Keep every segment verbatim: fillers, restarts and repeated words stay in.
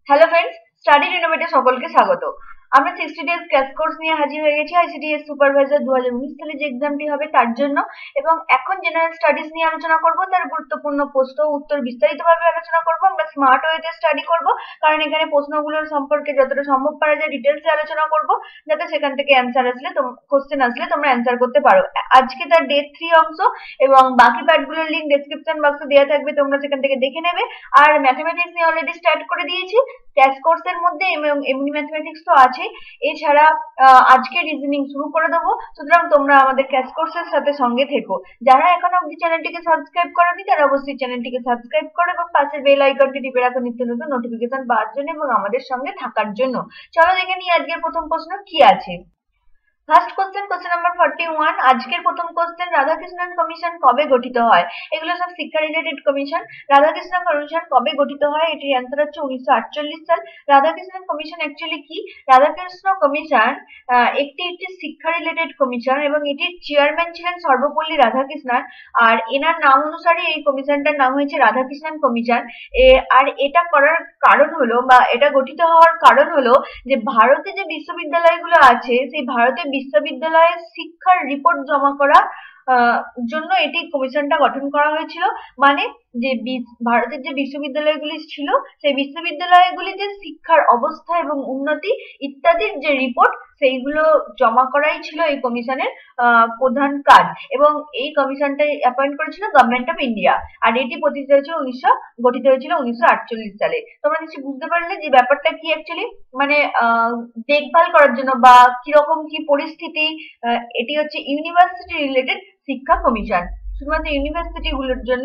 Hello friends, study রিনোভেটে সকলকে স্বাগত। আমরা সিক্সটি ডেজ ক্র্যাশ কোর্স নিয়ে হাজির হয়ে গেছি আইসিডিএস সুপারভাইজার দু হাজার উনিশ সালে যে এক্সামটি হবে তার জন্য, এবং এখন জেনারেল স্টাডিজ নিয়ে আলোচনা করব। তার গুরুত্বপূর্ণ প্রশ্ন উত্তর বিস্তারিতভাবে আলোচনা করব। আমরা স্মার্ট ওয়েতে স্টাডি করব, কারণ এখানে প্রশ্নগুলোর সম্পর্কে যতটা সম্ভব পারা যায় ডিটেলসে আলোচনা করব, যাতে সেখান থেকে অ্যান্সার আসলে কোশ্চেন আসলে তোমরা অ্যান্সার করতে পারো। আজকে তার ডে থ্রি অংশ, এবং বাকি পার্টগুলোর লিঙ্ক ডেসক্রিপশন বক্সে দেওয়া থাকবে, তোমরা সেখান থেকে দেখে নেবে। আর ম্যাথমেটিক্স নিয়ে অলরেডি স্টার্ট করে দিয়েছি ক্র্যাশ কোর্সের মধ্যে, এবং এমনি ম্যাথমেটিক্স তো আছে। এছাড়া আজকে রিজনিং শুরু করে দেবো, সুতরাং তোমরা আমাদের ক্র্যাশ কোর্সের সাথে সঙ্গে থেকো। যারা এখনো অবধি চ্যানেলটিকে সাবস্ক্রাইব করেনি তারা অবশ্যই চ্যানেলটিকে সাবস্ক্রাইব করো, এবং পাশের বেল আইকনটি টিপে রাখো নিত্য নতুন নোটিফিকেশন পাওয়ার জন্য এবং আমাদের সঙ্গে থাকার জন্য। চলো দেখে নিই আজকের প্রথম প্রশ্ন কি আছে। First question, question number forty one. আজকের প্রথম কোশ্চেন, রাধাকৃষ্ণন কমিশন কবে গঠিত হয়? এগুলো সব শিক্ষা রিলেটেড কমিশন। রাধাকৃষ্ণন কমিশন কবে গঠিত হয়? এটির অ্যান্সার হচ্ছে উনিশশো আটচল্লিশ সাল। রাধাকৃষ্ণন কমিশন অ্যাকচুয়ালি কি? রাধাকৃষ্ণ কমিশন একটি একটি শিক্ষা রিলেটেড কমিশন, এবং এটির চেয়ারম্যান ছিলেন সর্বপল্লী রাধাকৃষ্ণন। আর এনার নাম অনুসারে এই কমিশনটার নাম হয়েছে রাধাকৃষ্ণন কমিশন। আর এটা করার কারণ হলো, বা এটা গঠিত হওয়ার কারণ হলো যে ভারতে যে বিশ্ববিদ্যালয়গুলো আছে সেই ভারতের বিশ্ববিদ্যালয়ের শিক্ষার রিপোর্ট জমা করা জন্য এটি কমিশনটা গঠন করা হয়েছিল। মানে যে ভারতের যে বিশ্ববিদ্যালয়গুলি ছিল সেই বিশ্ববিদ্যালয়গুলি যে শিক্ষার অবস্থা এবং উন্নতি ইত্যাদির যে রিপোর্ট সেইগুলো জমা করাই ছিল এই কমিশনের প্রধান কাজ। এবং এই কমিশনটাই অ্যাপয়েন্ট করেছিল গভর্নমেন্ট অফ ইন্ডিয়া। আর এটি প্রতিষ্ঠা হয়েছিল উনিশশো গঠিত হয়েছিল উনিশশো আটচল্লিশ সালে। তোমরা নিশ্চয়ই বুঝতে পারলে যে ব্যাপারটা কি অ্যাকচুয়ালি, মানে আহ দেখভাল করার জন্য বা কিরকম কি পরিস্থিতি। এটি হচ্ছে ইউনিভার্সিটি রিলেটেড শিক্ষা কমিশন, শুধুমাত্র ইউনিভার্সিটি গুলোর জন্য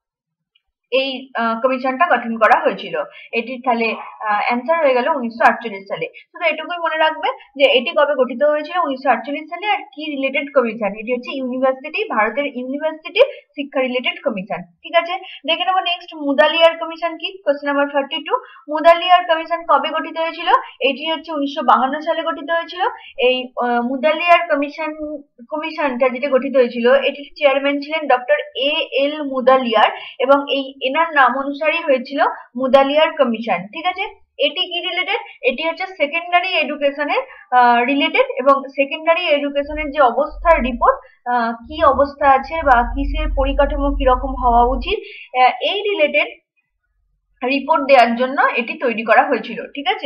এই কমিশনটা গঠন করা হয়েছিল। এটির তাহলে অ্যান্সার হয়ে গেল উনিশশো আটচল্লিশ সালে। শুধু এটুকুই মনে রাখবে যে এটি কবে গঠিত হয়েছিল, উনিশশো আটচল্লিশ সালে। আর কি রিলেটেড কমিশন? এটি হচ্ছে ইউনিভার্সিটি, ভারতের ইউনিভার্সিটি শিক্ষা রিলেটেড কমিশন। ঠিক আছে, দেখে নেবো নেক্সট মুদালিয়ার কমিশন কি। Question number forty two. Mudaliar commission কবে গঠিত হয়েছিল? এটি হচ্ছে উনিশশো বাহান্ন সালে গঠিত হয়েছিল। এই মুদালিয়ার কমিশন কমিশনটা যেটা গঠিত হয়েছিল এটির চেয়ারম্যান ছিলেন ডক্টর এ এল মুদালিয়ার, এবং এই এনার নাম অনুসারেই হয়েছিল মুদালিয়ার কমিশন। ঠিক আছে, এটি কি রিলেটেড? এটি হচ্ছে সেকেন্ডারি এডুকেশনের রিলেটেড, এবং সেকেন্ডারি এডুকেশনের যে অবস্থার রিপোর্ট, কি অবস্থা আছে বা কিসের পরিকাঠামো কিরকম হওয়া উচিত, এই রিলেটেড রিপোর্ট দেওয়ার জন্য এটি তৈরি করা হয়েছিল। ঠিক আছে,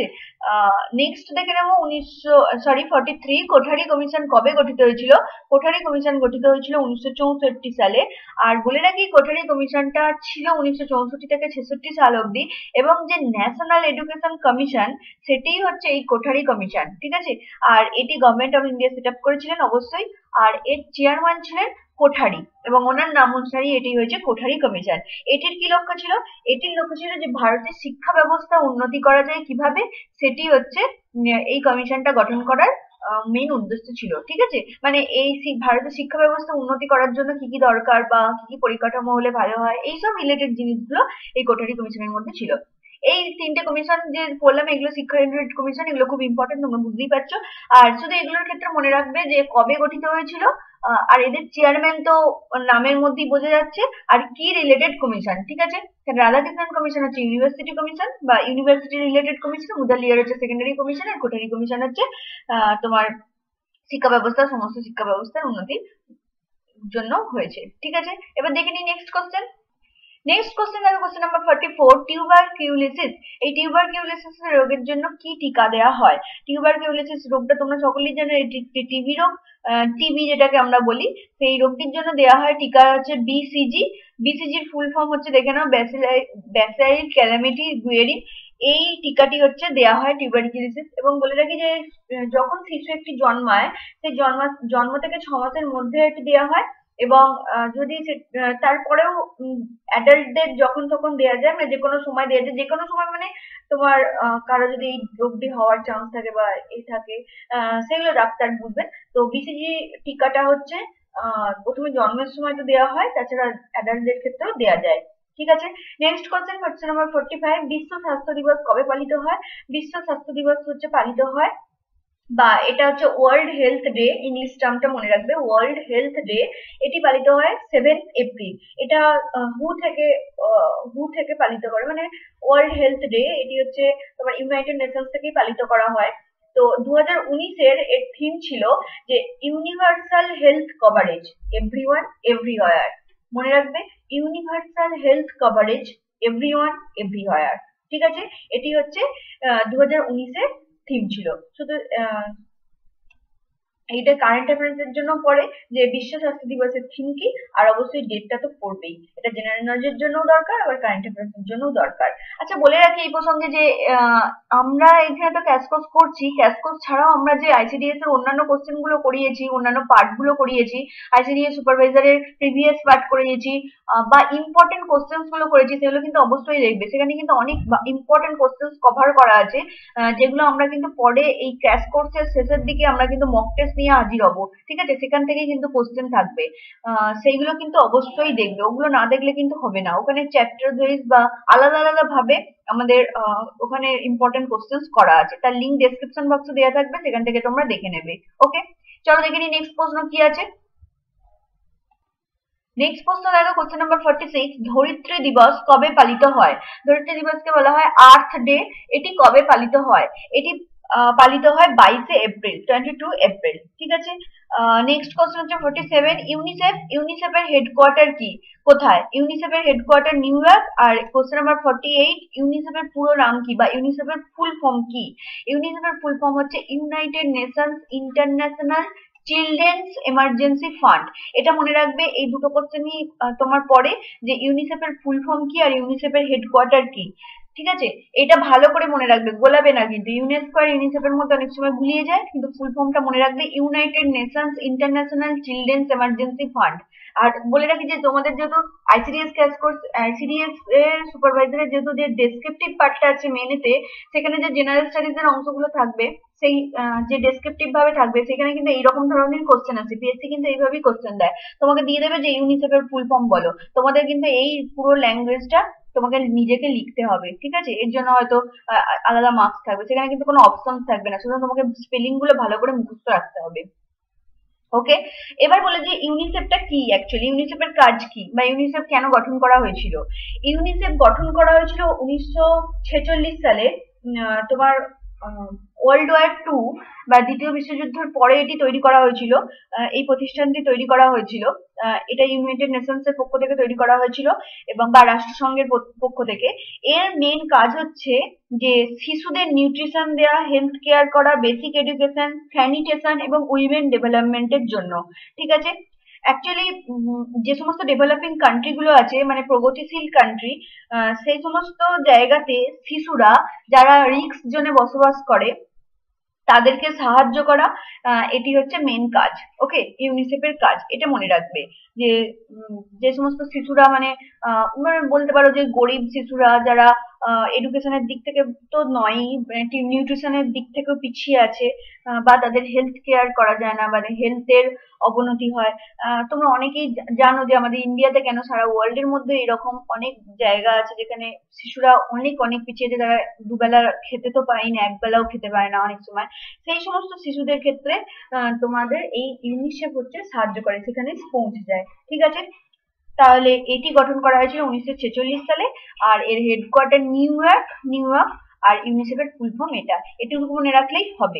নেক্সট দেখে নেবো উনিশশো sorry forty three. Kothari commission কবে গঠিত হয়েছিল? কোঠারি কমিশন গঠিত হয়েছিল উনিশশো চৌষট্টি সালে। আর বলে রাখি কোঠারি কমিশনটা ছিল উনিশশো চৌষট্টি থেকে ছেষট্টি সাল অব্দি, এবং যে ন্যাশনাল এডুকেশন কমিশন সেটি হচ্ছে এই কোঠারি কমিশন। ঠিক আছে, আর এটি government of India set up করেছিলেন অবশ্যই, আর এর চেয়ারম্যান ছিলেন কোঠারি, এবং ওনার নাম অনুসারে এটি হয়েছে কোঠারি কমিশন। এটির কি লক্ষ্য ছিল? এটির লক্ষ্য ছিল যে ভারতের শিক্ষা ব্যবস্থা উন্নতি করা যায় কিভাবে, সেটি হচ্ছে এই কমিশনটা গঠন করার মেইন উদ্দেশ্য ছিল। ঠিক আছে, মানে এই ভারতের শিক্ষা ব্যবস্থা উন্নতি করার জন্য কি কি দরকার বা কি কি পরিকাঠামো হলে ভালো হয়, এইসব রিলেটেড জিনিসগুলো এই কোঠারি কমিশনের মধ্যে ছিল। এই তিনটে কমিশন যে বললাম এগুলো শিক্ষা রিলেটেড কমিশন, এগুলো খুব ইম্পর্টেন্ট, তোমরা বুঝতেই পারছো। আর শুধু এগুলোর ক্ষেত্রে মনে রাখবে যে কবে গঠিত হয়েছিল, আর এদের চেয়ারম্যান তো নামের মধ্যেই বোঝা যাচ্ছে, আর কি রিলেটেড কমিশন। ঠিক আছে, রাধাকৃষ্ণন কমিশন হচ্ছে ইউনিভার্সিটি কমিশন বা ইউনিভার্সিটি রিলেটেড কমিশন, মুদালিয়ার হচ্ছে সেকেন্ডারি কমিশন, আর কোঠারি কমিশন হচ্ছে তোমার শিক্ষা ব্যবস্থা, সমস্ত শিক্ষা ব্যবস্থার উন্নতির জন্য হয়েছে। ঠিক আছে, এবার দেখে নিই নেক্সট কোশ্চেন। নেক্সট কোশ্চেন দেখো, question number forty four. Tuberculosis, এই টিউবারকিউলোসিস রোগের জন্য কি টিকা দেওয়া হয়? টিউবারকিউলোসিস রোগটা তোমরা সকলেই জানো, এটি টিবি রোগ, টিবি যেটাকে আমরা বলি, সেই রোগটির জন্য দেওয়া হয় টিকা হচ্ছে বিসিজি। বিসিজির ফুল ফর্ম হচ্ছে দেখে নাও, ব্যাসাইল ক্যালামিটি গুয়েরি। এই টিকাটি হচ্ছে দেওয়া হয় টিউবারকিউলোসিস। এবং বলে রাখি যে যখন শিশু একটি জন্মায় সেই জন্ম জন্ম থেকে ছ মাসের মধ্যে এটি দেওয়া হয়, এবং যদি তারপরেও অ্যাডাল্টদের যখন তখন দেওয়া যায়, মানে যে কোনো সময় দেওয়া যায়। যে কোনো সময় মানে তোমার কারো যদি এই রোগটি হওয়ার চান্স থাকে বা এই থাকে, সেগুলো ডাক্তার বুঝবেন। তো বিসিজি টিকাটা হচ্ছে আহ প্রথমে জন্মের সময় তো দেওয়া হয়, তাছাড়া অ্যাডাল্টদের ক্ষেত্রেও দেওয়া যায়। ঠিক আছে, next question, question number forty five. বিশ্ব স্বাস্থ্য দিবস কবে পালিত হয়? বিশ্ব স্বাস্থ্য দিবস হচ্ছে পালিত হয় বা এটা হচ্ছে ওয়ার্ল্ড হেলথ ডে, ইংলিশ টার্মটা মনে রাখবে, ওয়ার্ল্ড হেলথ ডে। এটি পালিত হয় সেভেন এপ্রিল। এটা হু থেকে হু থেকে পালিত করে, মানে ওয়ার্ল্ড হেলথ ডে এটি হচ্ছে তোমার ইউনাইটেড নেশনস থেকেই পালিত করা হয়। তো দু হাজার উনিশের এর থিম ছিল যে universal health coverage, everyone everywhere. মনে রাখবে, universal health coverage, everyone everywhere. ঠিক আছে, এটি হচ্ছে দু হাজার উনিশের থিম ছিল। শুধু আহ এইটা কারেন্ট অ্যাফেয়ার্স এর জন্য পড়ে যে বিশ্ব স্বাস্থ্য দিবসের থিম কি, আর অবশ্যই ডেটটা তো পড়বেই। এটা জেনারেল নলেজের জন্যও দরকার, আবার কারেন্ট অ্যাফেয়ার্স এর জন্যও দরকার। আচ্ছা, বলে রাখি এই প্রসঙ্গে যে আহ, আমরা এখানে তো ক্যাশ কোর্স করছি, ক্যাশ কোর্স ছাড়াও আমরা যে আইসিডিএস এর অন্যান্য কোশ্চেন গুলো করিয়েছি, অন্যান্য পার্ট গুলো করিয়েছি, আইসিডিএস সুপারভাইজারের প্রিভিয়াস পার্ট করিয়েছি, আহ, বা ইম্পর্টেন্ট কোশ্চেন গুলো করেছি, সেগুলো কিন্তু অবশ্যই দেখবে। সেখানে কিন্তু অনেক ইম্পর্টেন্ট কোশ্চেন কভার করা আছে, আহ, যেগুলো আমরা কিন্তু পরে এই ক্র্যাশ কোর্সের শেষের দিকে আমরা কিন্তু মক টেস্ট নিয়ে হাজির হবো। ঠিক আছে, সেখান থেকে কিন্তু কোশ্চেন থাকবে, আহ, সেইগুলো কিন্তু অবশ্যই দেখবে। ওগুলো না দেখলে কিন্তু হবে না। ওখানে চ্যাপ্টার ওয়াইজ বা আলাদা আলাদা ভাবে আমাদের আহ, ওখানে ইম্পর্টেন্ট কোশ্চেন করা আছে, তার লিঙ্ক ডেসক্রিপশন বক্সে দেওয়া থাকবে, সেখান থেকে তোমরা দেখে নেবে। ওকে, চলো দেখে নিই নেক্সট প্রশ্ন কি আছে। নেক্সট প্রশ্ন দেখো, কোশ্চেন নাম্বার ফর্টি সিক্স, ধরিত্রী দিবস কবে পালিত হয়? ধরিত্রী দিবসকে বলা হয় আর্থ ডে। এটি কবে পালিত হয়? এটি আহ, পালিত হয় বাইশে এপ্রিল, টোয়েন্টি টু এপ্রিল। ঠিক আছে, নেক্সট কোশ্চেন হচ্ছে ফর্টি সেভেন, ইউনিসেফ, ইউনিসেফের হেডকোয়ার্টার কি, কোথায়? ইউনিসেফের হেডকোয়ার্টার নিউ ইয়র্ক। আর কোশ্চেন নাম্বার ফর্টি এইট, ইউনিসেফের পুরো নাম কি বা ইউনিসেফের ফুল ফর্ম কি? ইউনিসেফের ফুল ফর্ম হচ্ছে United Nations International Children's Emergency Fund. এটা মনে রাখবে, এই দুটো কোশ্চেনই তোমার পড়ে যে ইউনিসেফের ফুল ফর্ম কি আর ইউনিসেফের হেডকোয়ার্টার কি। ঠিক আছে, এটা ভালো করে মনে রাখবে, গোলাবে না কিন্তু। ইউনেস্কো আর ইউনিসেফের মধ্যে অনেক সময় গুলিয়ে যায়, কিন্তু ফুল ফর্মটা মনে রাখবে, United Nations International Children's Emergency Fund. আর বলে রাখি যে তোমাদের যেহেতু আইসিডিএস ক্যাশ কোর্স, আইসিডিএস এর সুপারভাইজারের যেহেতু যে ডেসক্রিপটিভ পার্টটা আছে মেনেতে, সেখানে যে জেনারেল স্টাডিজ এর অংশগুলো থাকবে, সেই যে ডেসক্রিপটিভ ভাবে থাকবে, সেখানে কিন্তু এইরকম ধরনের কোশ্চেন আছে। পিএসসি কিন্তু এইভাবেই কোশ্চেন দেয়, তোমাকে দিয়ে দেবে যে ইউনিসেফের ফুল ফর্ম বলো। তোমাদের কিন্তু এই পুরো ল্যাঙ্গুয়েজটা তোমাকে নিজেকে লিখতে হবে। ঠিক আছে, এর জন্য হয়তো আলাদা মার্কস থাকবে, সেখানে কিন্তু কোনো অপশন থাকবে না, শুধু তোমাকে স্পেলিং গুলো ভালো করে মুখস্থ রাখতে হবে। ওকে, এবার বলে যে ইউনিসেফটা কি, অ্যাকচুয়ালি ইউনিসেফের কাজ কি বা ইউনিসেফ কেন গঠন করা হয়েছিল? ইউনিসেফ গঠন করা হয়েছিল উনিশশো ছেচল্লিশ সালে। তোমার ওয়ার্ল্ড ওয়ার টু বা দ্বিতীয় বিশ্বযুদ্ধের পরে এটি তৈরি করা হয়েছিল। এই প্রতিষ্ঠানটি তৈরি করা হয়েছিল, এটা ইউনাইটেড নেশনস এর পক্ষ থেকে তৈরি করা হয়েছিল এবং বা রাষ্ট্রসংঘের পক্ষ থেকে। এর মেইন কাজ হচ্ছে যে শিশুদের নিউট্রিশন দেওয়া, হেলথ কেয়ার করা, বেসিক এডুকেশন, স্যানিটেশন এবং উইমেন ডেভেলপমেন্টের জন্য। ঠিক আছে, অ্যাকচুয়ালি যে সমস্ত ডেভেলপিং কান্ট্রি গুলো আছে, মানে প্রগতিশীল কান্ট্রি, সেই সমস্ত জায়গাতে শিশুরা যারা রিস্ক জোনে বসবাস করে তাদেরকে সাহায্য করা, এটি হচ্ছে মেন কাজ। ওকে, ইউনিসেফের কাজ, এটা মনে রাখবে যে যে সমস্ত শিশুরা মানে মানে বলতে পারো যে গরিব শিশুরা, যারা এডুকেশনের দিক থেকে তো নয়, নিউট্রিশনের দিক থেকেও পিছিয়ে আছে, বা তাদের হেলথ কেয়ার করা যায় না, মানে হেলথের অবনতি হয়। তোমরা অনেকেই জানো যে আমাদের ইন্ডিয়াতে কেন, সারা ওয়ার্ল্ড এর মধ্যে এরকম অনেক জায়গা আছে যেখানে শিশুরা অনেক অনেক পিছিয়ে আছে, তারা দুবেলা খেতে তো পায় না, একবেলাও খেতে পারে না অনেক সময়। সেই সমস্ত শিশুদের ক্ষেত্রে তোমাদের এই ইউনিসেফ হচ্ছে সাহায্য করে, সেখানে পৌঁছে যায়। ঠিক আছে, তাহলে এটি গঠন করা হয়েছিল উনিশশো ছেচল্লিশ সালে, আর এর headquarter New York, New York. আর ইউনিসেফের ফুল ফর্ম এটা, এটুকু মনে রাখলেই হবে।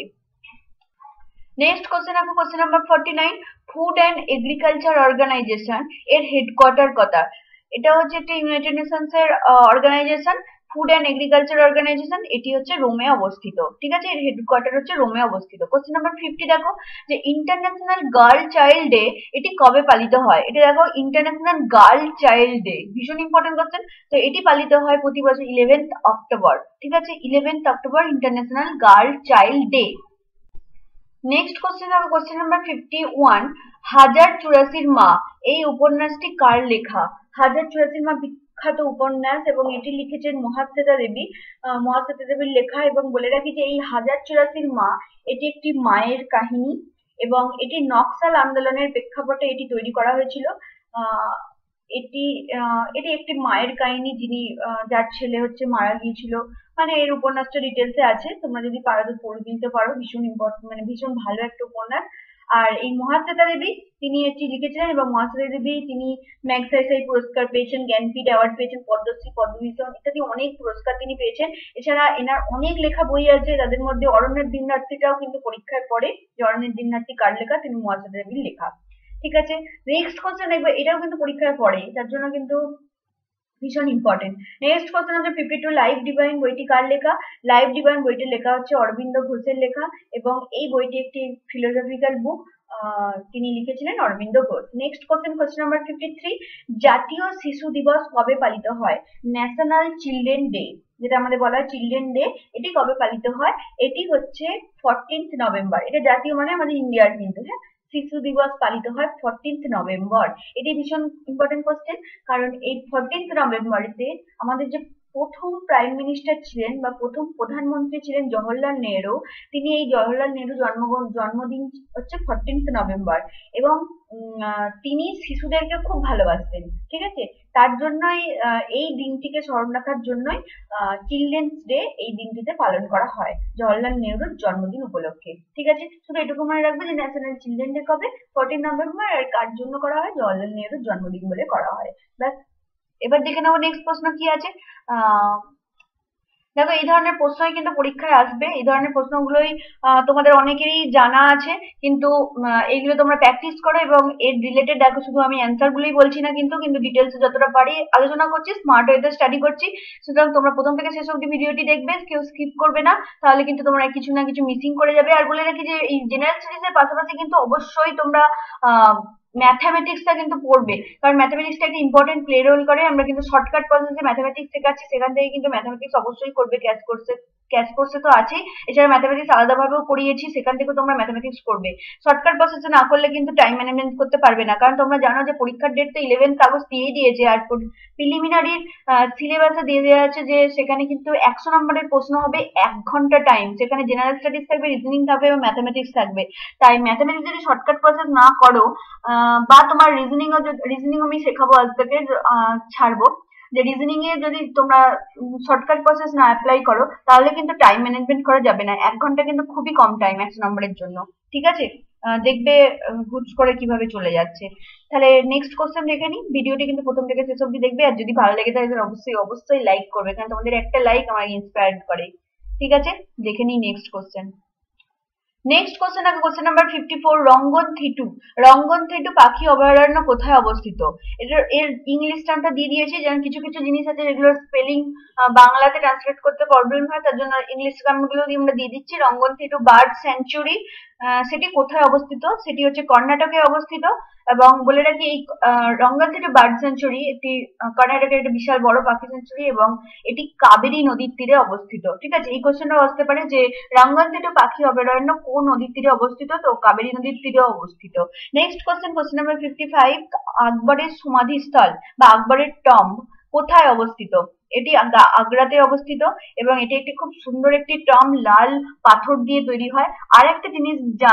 নেক্সট কোশ্চেন আছে, question number forty nine, food and agriculture organisation এর হেডকোয়ার্টার কোথায়? এটা হচ্ছে একটা ইউনাইটেড নেশনস এর organisation, food and agriculture organisation. এটি হচ্ছে রোমে অবস্থিত। ঠিক আছে, এর হেডকোয়ার্টার হচ্ছে রোমে অবস্থিত। কোশ্চেন নাম্বার ফিফটি দেখো, যে ইন্টারন্যাশনাল গার্ল চাইল্ড ডে এটি কবে পালিত হয়? এটা দেখো, ইন্টারন্যাশনাল গার্ল চাইল্ড ডে, ভীষণ ইম্পর্টেন্ট কোশ্চেন। তো এটি পালিত হয় প্রতি বছর ইলেভেন্থ অক্টোবর। ঠিক আছে, eleventh October international girl child day. Next question হবে কোশ্চেন নাম্বার ফিফটি ওয়ান, হাজার চুরাশির মা এই উপন্যাসটি কার লেখা? হাজার চুরাশির মা বিখ্যাত উপন্যাস এবং এটি লিখেছেন মহাশ্বেতা দেবী। মহাশ্বেতা দেবীর লেখা। এবং বলে রাখি যে এই হাজার চুরাশির মা এটি একটি মায়ের কাহিনী এবং এটি নকশাল আন্দোলনের প্রেক্ষাপটে এটি তৈরি করা হয়েছিল। আহ এটি আহ, এটি একটি মায়ের কাহিনী, যিনি আহ, যার ছেলে হচ্ছে মারা গিয়েছিল। মানে এর উপন্যাসটা ডিটেলসে আছে, তোমরা যদি পারো তো পড়ে নিতে পারো, ভীষণ ইম্পর্টেন্ট, মানে ভীষণ ভালো একটা উপন্যাস। আর এই মহাশ্বেতা দেবী তিনি এটি লিখেছিলেন, এবং মহাশ্বেতা দেবী তিনি ম্যাগসাইসাই পুরস্কার পেয়েছেন, জ্ঞানপীঠ অ্যাওয়ার্ড পেয়েছেন, পদ্মশ্রী, পদ্মভূষণ ইত্যাদি অনেক পুরস্কার তিনি পেয়েছেন। এছাড়া এনার অনেক লেখা বই আছে, তাদের মধ্যে অরণ্যের দিনরাত্রিটাও কিন্তু পরীক্ষায় পড়ে, যে অরণ্যের দিনরাত্রি কার লেখা, তিনি মহাশ্বেতা দেবীর লেখা। ঠিক আছে, নেক্সট কোশ্চেন দেখবে, এটাও কিন্তু পরীক্ষায় পড়ে, তার জন্য কিন্তু ভীষণ ইম্পর্টেন্ট। নেক্সট কোশ্চেন হচ্ছে ফিফটি টু, লাইফ ডিভাইন বইটি কার লেখা? লাইফ ডিভাইন বইটির লেখা হচ্ছে অরবিন্দ ঘোষের লেখা, এবং এই বইটি একটি ফিলোসফিক্যাল বুক, তিনি লিখেছিলেন Aurobindo Ghosh. Next question, question number fifty three, জাতীয় শিশু দিবস কবে পালিত হয়? ন্যাশনাল চিলড্রেন ডে, যেটা আমাদের বলা হয় চিলড্রেন ডে, এটি কবে পালিত হয়? এটি হচ্ছে ফোরটিন্থ নভেম্বর। এটা জাতীয় মানে আমাদের ইন্ডিয়ার কিন্তু, হ্যাঁ, শিশু দিবস পালিত হয় ফোরটিন্থ নভেম্বর। এটি ভীষণ ইম্পর্টেন্ট কোশ্চেন, কারণ এই ফোরটিন্থ নভেম্বরেতে আমাদের যে প্রথম প্রাইম মিনিস্টার ছিলেন বা প্রথম প্রধানমন্ত্রী ছিলেন জওহরলাল নেহরু, তিনি এই জওহরলাল নেহরু জন্ম জন্মদিন হচ্ছে ফোরটিন্থ নভেম্বর, এবং তিনি শিশুদেরকে খুব ভালোবাসতেন। ঠিক আছে, তার জন্যই এই দিনটিকে স্মরণ রাখার জন্যই চিলড্রেন্স ডে এই দিনটিতে পালন করা হয় জওহরলাল নেহরুর জন্মদিন উপলক্ষে। ঠিক আছে, শুধু এটুকু মনে রাখবে যে ন্যাশনাল চিলড্রেন ডে কবে? Fourteen November. আর কার জন্য করা হয়? জওহরলাল নেহরুর জন্মদিন বলে করা হয়। ব্যাস, এবার দেখে নেবো নেক্সট প্রশ্ন কি আছে। আহ দেখো, এই ধরনের প্রশ্নই কিন্তু পরীক্ষায় আসবে, এই ধরনের প্রশ্নগুলোই তোমাদের অনেকেরই জানা আছে, কিন্তু এইগুলো তোমরা প্র্যাকটিস করো, এবং এর রিলেটেড দেখো, শুধু আমি অ্যান্সার গুলোই বলছি না, কিন্তু কিন্তু ডিটেলসে যতটা পারি আলোচনা করছি, স্মার্ট ওয়েতে স্টাডি করছি। সুতরাং তোমরা প্রথম থেকে শেষ অব্দি ভিডিওটি দেখবে, কেউ স্কিপ করবে না, তাহলে কিন্তু তোমরা কিছু না কিছু মিসিং করে যাবে। আর বলে রাখি যে এই জেনারেল স্টাডিজের পাশাপাশি কিন্তু অবশ্যই তোমরা আহ ম্যাথামেটিক্সটা কিন্তু পড়বে, কারণ ম্যাথামেটিক্সটা একটা ইম্পর্টেন্ট প্লে রোল করে। আমরা কিন্তু শর্টকাট প্রসেসে ম্যাথামেটিক্স শেখাচ্ছি, সেখান থেকে কিন্তু ম্যাথামেটিক্স অবশ্যই করবে, ক্যাশ কোর্সে ক্যাশ কোর্সে তো আছেই, এছাড়া ম্যাথামেটিক্স আলাদাভাবেও করিয়েছি, সেখান থেকেও তোমরা ম্যাথামেটিক্স করবে। শর্টকাট প্রসেসে না করলে কিন্তু টাইম ম্যানেজমেন্ট করতে পারবে না, কারণ তোমরা জানো যে পরীক্ষার ডেট তো ইলেভেন্থ আগস্ট দিয়েই দিয়েছে, আর প্রিলিমিনারির সিলেবাসে দিয়ে দেওয়া আছে যে সেখানে কিন্তু একশো নম্বরের প্রশ্ন হবে, এক ঘন্টা টাইম, সেখানে জেনারেল স্টাডিজ থাকবে, রিজনিং থাকবে এবং ম্যাথামেটিক্স থাকবে। তাই ম্যাথামেটিক্স যদি শর্টকাট প্রসেস না করো, বা তোমার রিজনিং রিজনিং আমি শেখাবো আজ থেকে, ছাড়বো, যে রিজনিং এ যদি তোমরা শর্টকাট প্রসেস না অ্যাপ্লাই করো, তাহলে কিন্তু টাইম ম্যানেজমেন্ট করা যাবে না। এক ঘন্টা কিন্তু খুবই কম টাইম একশো নম্বরের জন্য। ঠিক আছে, দেখবে হুট করে কিভাবে চলে যাচ্ছে। তাহলে নেক্সট কোশ্চেন দেখে নি, ভিডিওটি কিন্তু প্রথম থেকে শেষ অব্দি দেখবে, আর যদি ভালো লেগে থাকে অবশ্যই অবশ্যই লাইক করবে, কারণ তোমাদের একটা লাইক আমাকে ইন্সপায়ার্ড করে। ঠিক আছে, দেখে নি নেক্সট কোশ্চেন। নেক্সট কোশ্চেন আছে question number fifty four, Ranganathittu. Ranganathittu পাখি অভয়ারণ্য কোথায় অবস্থিত? এটার এর ইংলিশ টার্মটা দিয়ে দিয়েছি, যেমন কিছু কিছু জিনিস আছে যেগুলোর স্পেলিং বাংলাতে ট্রান্সলেট করতে প্রবলেম হয়, তার জন্য ইংলিশ টার্মগুলো আমরা দিয়ে দিচ্ছি। রঙ্গন থিটু বার্ড স্যাংচুরি, সেটি কোথায় অবস্থিত? সেটি হচ্ছে কর্ণাটকে অবস্থিত, এবং বলে রাখি এই রঙ্গন থিটু বার্ড স্যাংচুরি একটি কর্ণাটকের একটা বিশাল বড় পাখি স্যাংচুরি, এবং এটি কাবেরী নদীর তীরে অবস্থিত। ঠিক আছে, এই কোশ্চেনটা আসতে পারে যে রঙ্গন থিটু পাখি অভয়ারণ্য কোন নদীর তীরে অবস্থিত? তো কাবেরী নদীর তীরে অবস্থিত। Next question, question number fifty five, আকবরের সমাধিস্থল বা আকবরের টম্ব কোথায় অবস্থিত? এটি আগ্রাতে অবস্থিত, এবং এটি একটি খুব সুন্দর একটি টম্ব, লাল পাথর দিয়ে তৈরি হয়। আর একটা জিনিস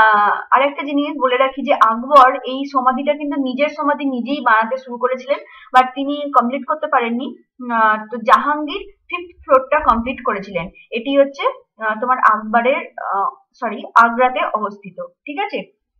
আর একটা জিনিস বলে রাখি যে আকবর এই সমাধিটা কিন্তু নিজের সমাধি নিজেই বানাতে শুরু করেছিলেন, বাট তিনি কমপ্লিট করতে পারেননি। তো জাহাঙ্গীর ফিফথ ফ্লোরটা কমপ্লিট করেছিলেন। এটি হচ্ছে তোমার আকবরের সরি আগ্রাতে অবস্থিত। ঠিক আছে,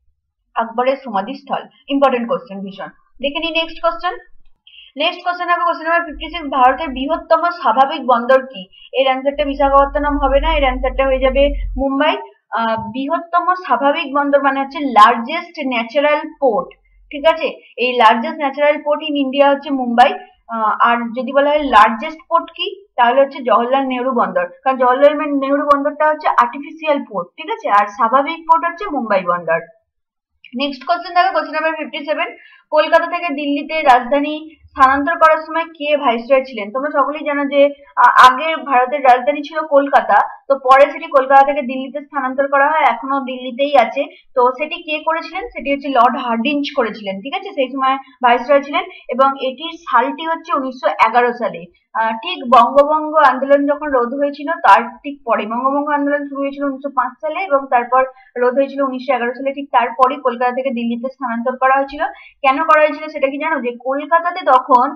আকবরের সমাধিস্থল, ইম্পর্টেন্ট কোশ্চেন ভীষণ। দেখে নি নেক্সট কোশ্চেন। নেক্সট কোশ্চেন হবে কোশ্চেন নাম্বার ফিফটি সিক্স, ভারতের বৃহত্তম স্বাভাবিক বন্দর কি? এর অ্যান্সারটা বিশাখাপত্তনম হবে না, এর অ্যান্সারটা হয়ে যাবে মুম্বাই। বৃহত্তম স্বাভাবিক বন্দর মানে হচ্ছে লার্জেস্ট ন্যাচারাল পোর্ট। ঠিক আছে, এই largest natural port in India হচ্ছে মুম্বাই। আর যদি বলা হয় লার্জেস্ট পোর্ট কি, তাহলে হচ্ছে জওহরলাল নেহরু বন্দর, কারণ জওহরলাল নেহরু বন্দরটা হচ্ছে আর্টিফিশিয়াল পোর্ট। ঠিক আছে, আর স্বাভাবিক পোর্ট হচ্ছে মুম্বাই বন্দর। নেক্সট কোশ্চেন দেখো question number fifty seven, Kolkata থেকে দিল্লিতে রাজধানী স্থানান্তর করার সময় কে ভাইসরয় ছিলেন? তোমরা সকলেই জানো যে আগে ভারতের রাজধানী ছিল কলকাতা, তো পরে সেটি কলকাতা থেকে দিল্লিতে স্থানান্তর করা হয়, এখনো দিল্লিতেই আছে। তো সেটি কে করেছিলেন? সেটি হচ্ছে লর্ড হার্ডিঞ্জ করেছিলেন। ঠিক আছে, সেই সময় ভাইসরয় ছিলেন, এবং এটির সালটি হচ্ছে উনিশশো এগারো সালে। ঠিক বঙ্গভঙ্গ আন্দোলন যখন রোধ হয়েছিল তার ঠিক পরে, বঙ্গভঙ্গ আন্দোলন শুরু হয়েছিল উনিশশো পাঁচ সালে, এবং তারপর রোধ হয়েছিল উনিশশো এগারো সালে, ঠিক তারপরই কলকাতা থেকে দিল্লিতে স্থানান্তর করা হয়েছিল। কেন করা হয়েছিল সেটা কি জানো? যে কলকাতাতে তখন তখন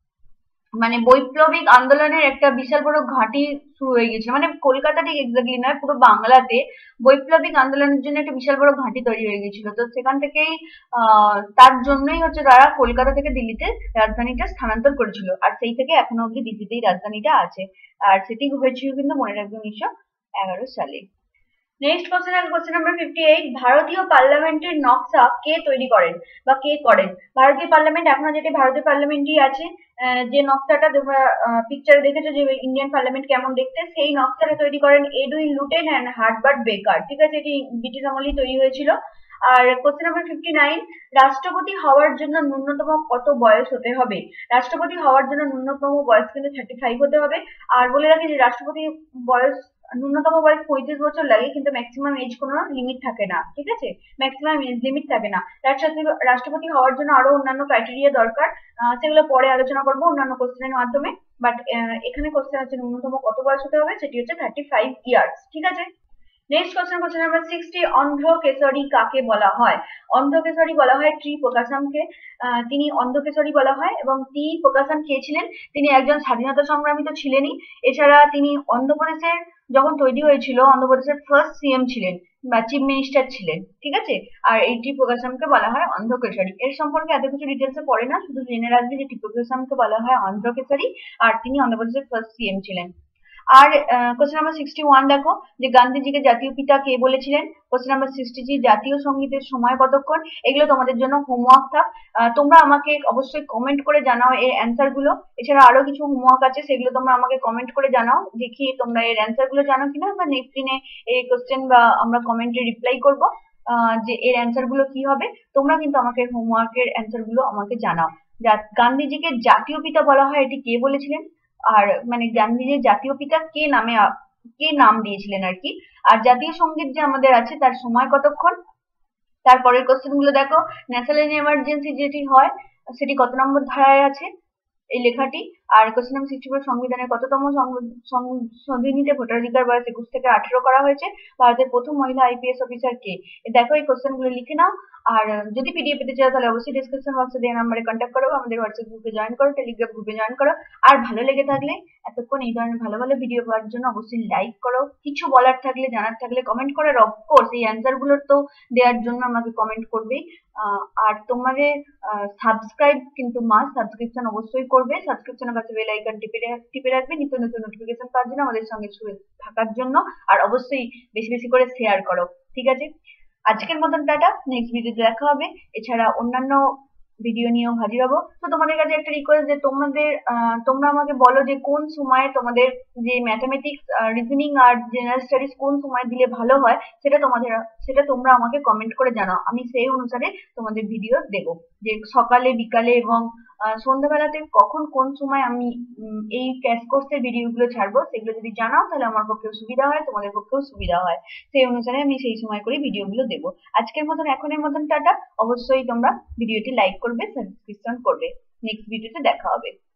মানে বৈপ্লবিক আন্দোলনের একটা বিশাল বড় ঘাঁটি শুরু হয়ে গেছিল, মানে কলকাতা ঠিক এক্স্যাক্টলি নয়, পুরো বাংলাতে বৈপ্লবিক আন্দোলনের জন্য একটা বিশাল বড় ঘাঁটি তৈরি হয়ে গেছিল। তো সেখান থেকেই আহ তার জন্যই হচ্ছে তারা কলকাতা থেকে দিল্লিতে রাজধানীটা স্থানান্তর করেছিল, আর সেই থেকে এখনো অব্দি দিল্লিতেই রাজধানীটা আছে। আর সেটি হয়েছিল কিন্তু মনে রাখবে উনিশশো এগারো সালে। নেক্সট কোশ্চেন আছে কোশ্চেন নাম্বার ফিফটি এইট। ভারতীয় পার্লামেন্টের নকশা কে তৈরি করেন বা কে করেন? ভারতীয় পার্লামেন্ট এখনো যেটি ভারতীয় পার্লামেন্টই আছে, যে নকশাটা তোমরা পিকচারে দেখেছো যে ইন্ডিয়ান পার্লামেন্ট কেমন দেখতে, সেই নকশাটা তৈরি করেন এডুইন লুটেন অ্যান্ড হার্বার্ট বেকার। ঠিক আছে, এটি ব্রিটিশ আমলেই তৈরি হয়েছিল। আর কোশ্চেন নাম্বার ফিফটি নাইন। রাষ্ট্রপতি হওয়ার জন্য ন্যূনতম কত বয়স হতে হবে? রাষ্ট্রপতি হওয়ার জন্য ন্যূনতম বয়স কিন্তু থার্টি ফাইভ হতে হবে। আর বলে রাখি যে রাষ্ট্রপতি বয়স ন্যূনতম বয়স পঁয়ত্রিশ বছর লাগে, কিন্তু ম্যাক্সিমাম এজ কোনো লিমিট থাকে না। ঠিক আছে, ম্যাক্সিমাম এজ লিমিট থাকে না। রাষ্ট্রপতি হওয়ার জন্য আরো অন্যান্য ক্রাইটেরিয়া দরকার, সেগুলো পরে আলোচনা করবো অন্যান্য কোশ্চেনের মাধ্যমে। বাট এখানে কোশ্চেন আছে ন্যূনতম কত বয়স হতে হবে, সেটি হচ্ছে থার্টি ফাইভ ইয়ার্স। ঠিক আছে, next question question number sixty. Andhra Kesari কাকে বলা হয়? অন্ধ্রকেশরী বলা হয় টি প্রকাশমকে। তিনি অন্ধ্রকেশরী বলা হয়। এবং টি প্রকাশম কে ছিলেন? তিনি একজন স্বাধীনতা সংগ্রামী তো ছিলেনই, এছাড়া তিনি অন্ধ্রপ্রদেশের যখন তৈরি হয়েছিল অন্ধ্রপ্রদেশের ফার্স্ট সিএম ছিলেন বা চিফ মিনিস্টার ছিলেন। ঠিক আছে, আর এই টি প্রকাশমকে বলা হয় অন্ধ্রকেশরী। এর সম্পর্কে এত কিছু ডিটেলসে পড়ে না, শুধু জেনে রাখবে যে টি প্রকাশমকে বলা হয় অন্ধ্রকেশরী আর তিনি অন্ধ্রপ্রদেশের ফার্স্ট সিএম ছিলেন। আর কোশ্চেন নাম্বার সিক্সটি ওয়ান দেখো যে গান্ধীজিকে জাতীয় পিতা কে বলেছিলেন? Question number sixty three. জাতীয় সঙ্গীতের সময় কতক্ষণ? এগুলো তোমাদের জন্য হোমওয়ার্ক থাক, তোমরা আমাকে অবশ্যই কমেন্ট করে জানাও এর অ্যান্সার গুলো। এছাড়া আরো কিছু হোমওয়ার্ক আছে, সেগুলো তোমরা আমাকে কমেন্ট করে জানাও দেখি তোমরা এর অ্যান্সার গুলো জানো কিনা, বা নেক্সট দিনে এই কোশ্চেন বা আমরা কমেন্টে রিপ্লাই করবো যে এর অ্যান্সার গুলো কি হবে। তোমরা কিন্তু আমাকে হোমওয়ার্কের অ্যান্সার গুলো আমাকে জানাও। গান্ধীজিকে জাতীয় পিতা বলা হয়, এটি কে বলেছিলেন? আর মানে গান্ধীজির জাতীয় পিতা কে নামে কে নাম দিয়েছিলেন আর কি। আর জাতীয় সঙ্গীত যে আমাদের আছে তার সময় কতক্ষণ? তারপরের কোশ্চেন গুলো দেখো, ন্যাশনাল এমার্জেন্সি যেটি হয় সেটি কত নম্বর ধারায় আছে এই লেখাটি? আর কোশ্চেন নাম্বার সিক্সটি ফোর। সংবিধানের কততম সংশোধনীতে ভোটাধিকার বয়স একুশ থেকে আঠেরো করা হয়েছে? ভারতের প্রথম মহিলা আইপিএস অফিসার কে? দেখো এই কোশ্চেন গুলো লিখে নাও। আর যদি পিডিএফ পেতে চাও তাহলে অবশ্যই ডিসক্রিপশন বক্সে দেওয়া নাম্বারে কন্ট্যাক্ট করো, আমাদের হোয়াটসঅ্যাপ গ্রুপে জয়েন করো, টেলিগ্রাম গ্রুপে জয়েন করো। আর ভালো লেগে থাকলে এতক্ষণ এই ধরনের ভালো ভালো ভিডিও পাওয়ার জন্য অবশ্যই লাইক করো। কিছু বলার থাকলে জানার থাকলে কমেন্ট করো, আর অফকোর্স এই অ্যান্সার গুলোর তো দেওয়ার জন্য আমাকে কমেন্ট করবে। আর তোমাদের সাবস্ক্রাইব কিন্তু মাস্ট, সাবস্ক্রিপশন অবশ্যই করবে। সাবস্ক্রিপশনের পাশে বেল আইকন টিপে টিপে রাখবে নিত্য নতুন নোটিফিকেশন পাওয়ার জন্য, আমাদের সঙ্গে থাকার জন্য। আর অবশ্যই বেশি বেশি করে শেয়ার করো। ঠিক আছে, আজকের মতন টাটা, নেক্সট ভিডিওতে দেখা হবে। এছাড়া অন্যান্য ভিডিও নিয়েও হাজির হবো। তো তোমাদের কাছে একটা রিকোয়েস্ট যে তোমাদের তোমরা আমাকে বলো যে কোন সময় তোমাদের যে ম্যাথামেটিক্স, রিজনিং আর জেনারেল স্টাডিজ কোন সময় দিলে ভালো হয়, সেটা তোমাদের সেটা তোমরা আমাকে কমেন্ট করে জানাও। আমি সেই অনুসারে তোমাদের ভিডিও দেব, যে সকালে বিকালে এবং সন্ধ্যাবেলাতে কখন কোন সময় আমি এই ক্র্যাশ কোর্সের ভিডিওগুলো ছাড়বো, সেগুলো যদি জানাও তাহলে আমার পক্ষেও সুবিধা হয়, তোমাদের পক্ষেও সুবিধা হয়। সেই অনুসারে আমি সেই সময় করে ভিডিওগুলো দেবো। আজকের মতন এখনের মতন টাটা। অবশ্যই তোমরা ভিডিওটি লাইক করবে, সাবস্ক্রিপশন করবে। নেক্সট ভিডিওতে দেখা হবে।